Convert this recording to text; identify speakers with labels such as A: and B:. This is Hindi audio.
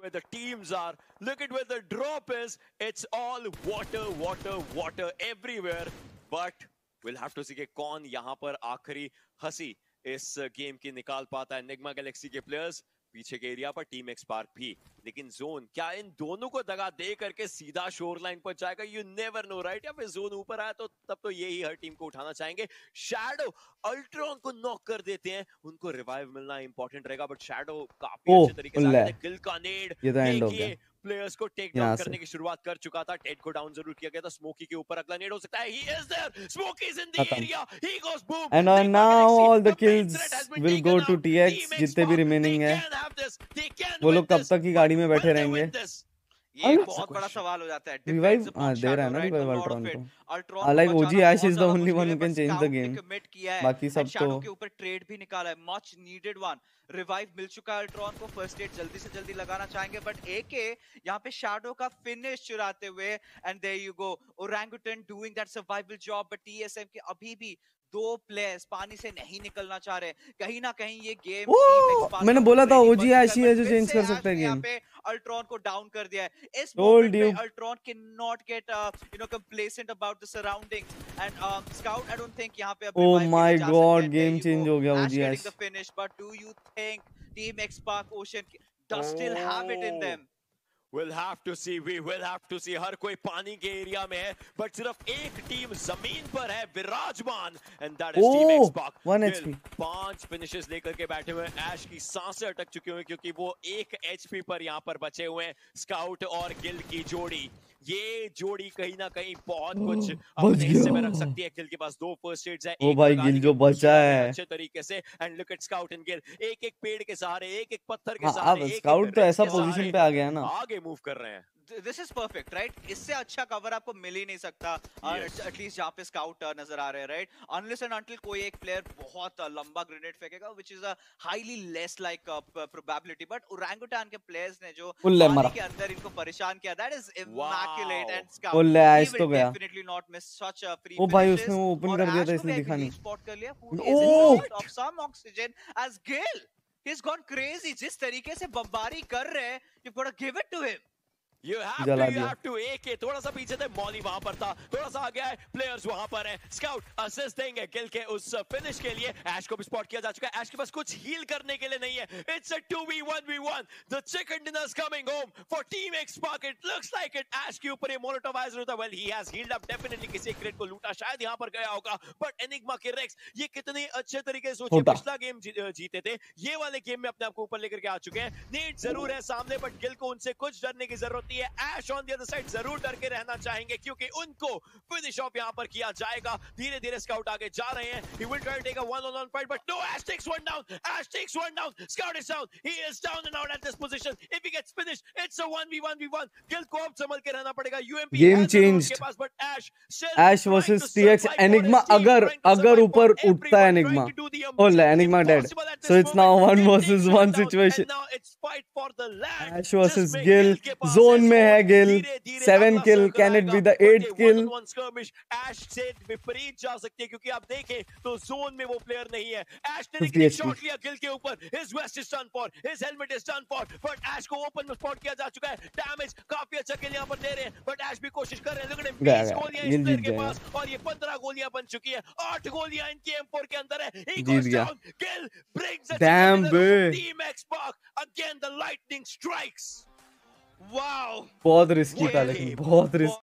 A: where the teams are. Look at where the drop is. It's all water, water, water everywhere. But we'll have to see कि कौन यहाँ पर आखिरी हंसी इस गेम की निकाल पाता है. Enigma Galaxy के प्लेयर्स पीछे के एरिया पर टीम एक्सपार्क भी, लेकिन जोन क्या इन दोनों को दगा दे करके सीधा शोर लाइन पर जाएगा? You never know right. या फिर जोन ऊपर आया तो तब तो यही हर टीम को उठाना चाहेंगे. शैडो अल्ट्रॉन को नॉक कर देते हैं, उनको रिवाइव मिलना इंपॉर्टेंट रहेगा, बट शैडो काफी अच्छे तरीके से आगे किल का नेड देखिए प्लेयर्स को टेक डाउन करने की शुरुआत कर चुका था. टेड को डाउन जरूर किया गया था. स्मोकी के ऊपर अगला नेड हो सकता है. He is there. Smoky is in the area. He goes boom.
B: And now all the kills will go to TX. जितने भी रिमेनिंग है वो लोग कब तक की गाड़ी में बैठे रहेंगे?
C: ये बहुत बड़ा सवाल हो जाता है.
B: रिवाइव दे रहा है ना रिवाइव अल्ट्रॉन को. Like OG Ash is the only one who can change the game. बाकी सब तो
C: के ऊपर ट्रेड भी निकाला है. Much needed one. रिवाइव मिल चुका है अल्ट्रॉन को. फर्स्ट एड जल्दी से जल्दी लगाना चाहेंगे, बट एके यहाँ पे शैडो का फिनिश चुराते हुए. And there you go. Orangutan doing that survival job, but TSM के अभी भी दो प्लेयर्स पानी से नहीं निकलना चाह रहे. कहीं ना कहीं ये गेम
B: मैंने बोला था ओजी ऐश ही है जो चेंज कर सकता है गेम.
C: यहाँ पे अल्ट्रॉन को डाउन कर दिया है. इस मोमेंट पे Ultron can not get complacent about the surroundings. And scout I don't think यहाँ पे अब
B: oh my god game change हो गया OG Ash.
C: The finish, but do you think team XSpark ocean does still have it in them?
A: We'll have to see. We will have to see. हर कोई पानी के एरिया में है, बट सिर्फ एक टीम जमीन पर है विराजमान, and that is Team Xbox.
B: 1 HP.
A: 5 finishes लेकर के बैठे हुए हैं. ऐश की सांसें अटक चुकी हुई क्योंकि वो 1 HP पर यहाँ पर बचे हुए हैं. स्काउट और गिल की जोड़ी, ये जोड़ी कहीं ना कहीं बहुत कुछ अपने हिस्से में रख सकती है. गिल के पास 2 फर्स्ट एड्स है.
B: ओ भाई गिल जो बचा है
A: अच्छे तरीके से. And look at scout and Gill, एक एक पेड़ के सहारे, एक एक पत्थर के
B: हाँ,
A: सहारे.
B: अब स्काउट तो ऐसा पोजीशन पे आ गया ना,
A: आगे मूव कर रहे हैं.
C: This is perfect, right? इससे अच्छा कवर आपको मिल ही नहीं सकता. एटलीस्ट जहाँ पे स्काउट नजर आ रहे हैं, राइट? अनलेस एंड अनटिल कोई एक प्लेयर बहुत लंबा ग्रेनेड फेंकेगा, which is a highly less like probability. But orangutan के प्लेयर्स ने जो पानी के अंदर इनको परेशान किया, that is immaculate. And scout
B: he will
C: definitely not miss such a free.
B: ओ भाई उसने वो ओपन कर दिया था इसलिए दिखा नहीं.
C: स्पॉट कर लिया. Who of some oxygen as Gale. He's gone crazy. जिस तरीके से बमबारी कर रहे हैं, you've got to give it to him.
A: You have to AK. थोड़ा सा पीछे थे, मॉली वहां पर था, थोड़ा सा आगे है, प्लेयर्स वहां पर हैं. स्काउट असिस्ट देंगे गिल के उस फिनिश के लिए. ऐश को भी स्पॉट किया जा चुका है. ऐश के पास कुछ हील करने के लिए नहीं है. It's a 2v1v1. The chicken dinner's coming home for Team Xbox. It looks like it. ऐश के ऊपर ये मोलोटोवाइजर होता है. Well, he has healed up definitely. किसी क्रेट को लूटा शायद यहाँ पर गया होगा. But Enigma के रेक्स ये कितने अच्छे तरीके से सोचिए, पिछला गेम जीते थे, ये वाले गेम में अपने आप को ऊपर लेकर के आ चुके हैं. नीड जरूर है सामने, बट गिल को उनसे कुछ डरने की जरूरत नहीं है. Ash on the other side जरूर डर के रहना चाहेंगे क्योंकि उनको फिनिश ऑफ यहां पर किया जाएगा. धीरे-धीरे स्काउट आगे जा रहे हैं. He will try to take a one-on-one fight, but no, Ash takes one down. Ash takes one down. Scout is down. He is down and out at this position. If he gets finished, it's a 1v1v1. Gill को अब संभल के रहना पड़ेगा. UMP
B: game changed. Ash versus TX. Enigma अगर ऊपर उठता है Enigma, oh Enigma dead. So it's now 1 versus 1 situation. Ash versus Gill. Zone में है Gill. 7 kill. Can it be the 8th kill?
A: Ash से विपरीत जा सकती है क्योंकि आप देखें तो जोन में वो प्लेयर नहीं है. Ash ने शॉट लिया गिल के ऊपर. His vest is done for. His helmet is done for. But Ash को ओपन में स्पॉट किया जा चुका है. डैमेज काफी अच्छा किल यहाँ पर दे रहे हैं. But Ash भी कोशिश कर रहे हैं. Look at him. 20 गोलियां इस प्लेयर के पास और ये 15 गोलियां बन चुकी है. 8 गोलियां इनके M4 के अंदर है. He goes down. Gill brings the Team Xbox. Again the lightning strikes.
C: Wow.
B: बहुत रिस्की था लेकिन बहुत रिस्की.